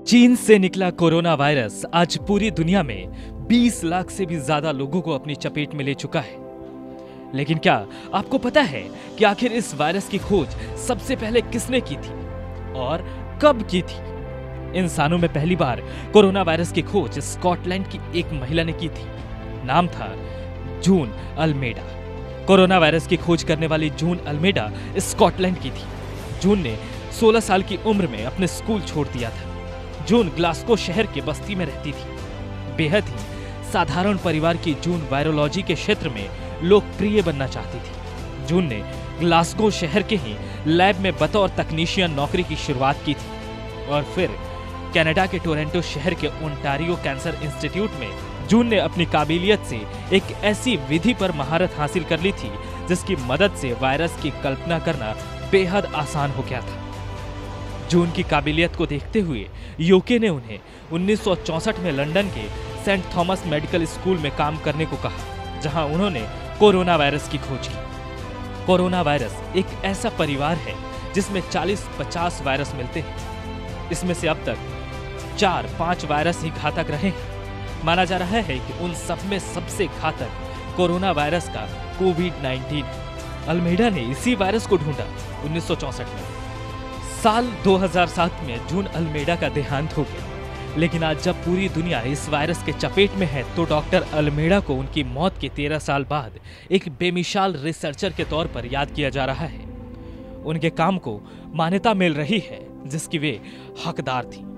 चीन से निकला कोरोना वायरस आज पूरी दुनिया में 20 लाख से भी ज्यादा लोगों को अपनी चपेट में ले चुका है। लेकिन क्या आपको पता है कि आखिर इस वायरस की खोज सबसे पहले किसने की थी और कब की थी? इंसानों में पहली बार कोरोना वायरस की खोज स्कॉटलैंड की एक महिला ने की थी। नाम था जून अल्मेडा। कोरोना वायरस की खोज करने वाली जून अल्मेडा स्कॉटलैंड की थी। जून ने 16 साल की उम्र में अपने स्कूल छोड़ दिया था। जून ग्लासगो शहर के बस्ती में रहती थी। बेहद ही साधारण परिवार की जून वायरोलॉजी के क्षेत्र में लोकप्रिय बनना चाहती थी। जून ने ग्लासगो शहर के ही लैब में बतौर तकनीशियन नौकरी की शुरुआत की थी और फिर कनाडा के टोरंटो शहर के ओंटारियो कैंसर इंस्टीट्यूट में जून ने अपनी काबिलियत से एक ऐसी विधि पर महारत हासिल कर ली थी जिसकी मदद से वायरस की कल्पना करना बेहद आसान हो गया था। जून की काबिलियत को देखते हुए यूके ने उन्हें 1964 में लंदन के सेंट थॉमस मेडिकल स्कूल में काम करने को कहा, जहां उन्होंने कोरोना वायरस की खोज की। कोरोना वायरस एक ऐसा परिवार है जिसमें 40-50 वायरस मिलते हैं। इसमें से अब तक 4-5 वायरस ही घातक रहे हैं। माना जा रहा है कि उन सब में सबसे घातक कोरोना वायरस का कोविड-19। अल्मेडा ने इसी वायरस को ढूंढा 1964 में। साल 2007 में जून अल्मेडा का देहांत हो गया। लेकिन आज जब पूरी दुनिया इस वायरस के चपेट में है तो डॉक्टर अल्मेडा को उनकी मौत के 13 साल बाद एक बेमिसाल रिसर्चर के तौर पर याद किया जा रहा है। उनके काम को मान्यता मिल रही है जिसकी वे हकदार थी।